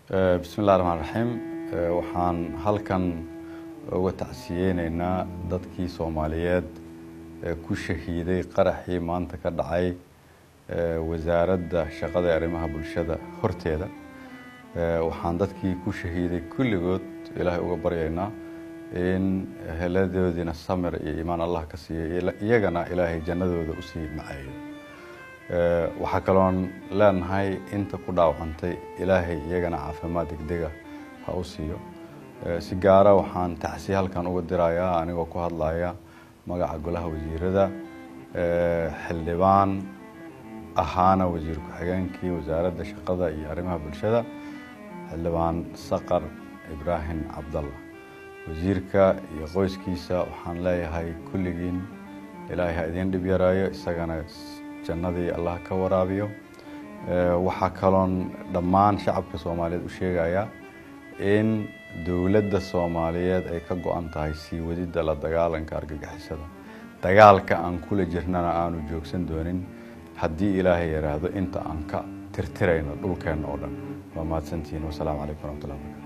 بسم الله الرحمن الرحيم waxaan halkan uga tacsiyeynaa dadkii Soomaaliyeed ku shahiiday qaraxii maanta ka dhacay wasaaradda shaqada iyo arrimaha bulshada horteeda waxaan dadkii ku shahiiday kulligood Ilaahay uga baryaynaa in heladoodina samir iyo iimaan Allah ka siiyo iyagana Ilaahay jannadooda u sii macayo waxa kaloon leenahay inta ku dhaawacantay Ilaahay iyagana caafimaad degdeg ah ha u siiyo si gaar ah waxaan tacsiye halkan uga dirayaa anigoo ku hadlaya magaca golaha wasiirada xildhibaan ahaana wasiir ku xigeenkii wasaaradda shaqada iyo arrimaha bulshada xildhibaan Saqar Ibrahim Abdallah wasiirka iyo qoyskiisa waxaan leeyahay kulligiin Ilaahay ha idin dhib yaraayo isagana jannadii Allah ka waraabiyo waxa kaloon dhammaan shacabka Soomaaliyeed u sheegaya in dawladda Soomaaliyeed ay ka go'an tahay sii wadida la dagaalanka argagixisada dagaalka aan kula jirnana aanu joogsan doonin haddii Ilaahay yiraahdo inta aan ka tirtirayno dhulkeena oo dhan waa mahadsantiin wassalaamu calaykum warahmatullahi wabarakatuh